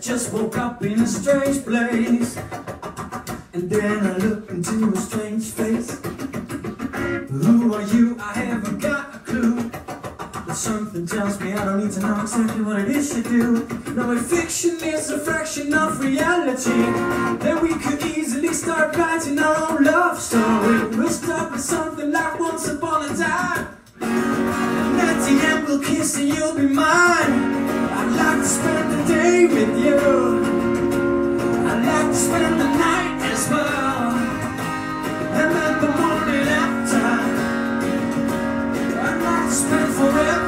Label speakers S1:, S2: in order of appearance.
S1: just woke up in a strange place, and then I look into a strange face. Who are you? I haven't got a clue, but something tells me I don't need to know exactly what it is you do. Now if fiction is a fraction of reality, then we could easily start writing our own love story. We'll start with something like once upon a time, and at the end we'll kiss and you'll be mine. I'd like to spend the day with you, I'd like to spend the night as well, and then the morning after, I'd like to spend forever